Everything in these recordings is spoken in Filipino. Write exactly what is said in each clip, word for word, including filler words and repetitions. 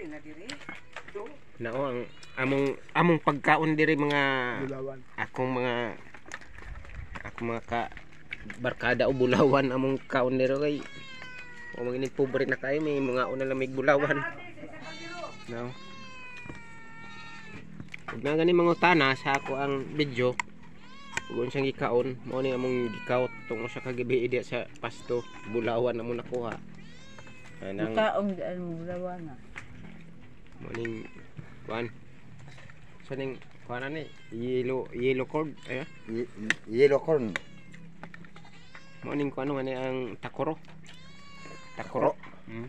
Nao ang among among pagkaon diri mga Bulawan. akong mga akong mga ka barkada o bulawan among kaon diri kay o magini pobre na kayo may mga una lang may bulawan. No. Ug na gani mga utana sa ako ang video ug unsang gikaon mao ni among gikaot tungod sa kagabi diya sa pasto bulawan among nakuha. Anang Kaong daan mo bulawan na. morning kuan sa ning kuan ani yellow yellow cord ay Ye- Yellow corn. morning kuan ano ani ang takoro takoro hmm.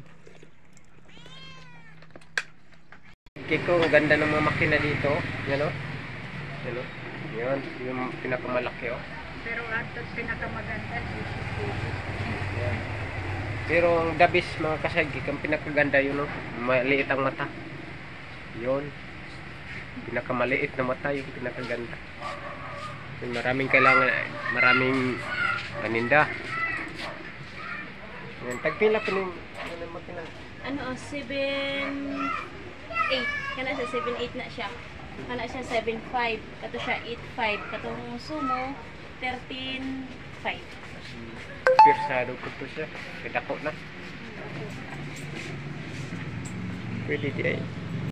Kiko ang ganda ng mga makina dito yan o yan o yan yung pinakamalaki o Pero ato pinakamaganda yan. Pero ang dabis mga kasagik ang pinakaganda yun o maliit ang mata yun pinakamaliit na mata yung pinakaganda. Yung maraming kailangan maraming paninda yan tagpila pa ng ano ng makina Ano, seven eight. Kana siya seven eight na siya. Kana siya seven five. Kato siya eight five. Katong sumo thirteen five. pirsado ko to siya kadako na pwede di ay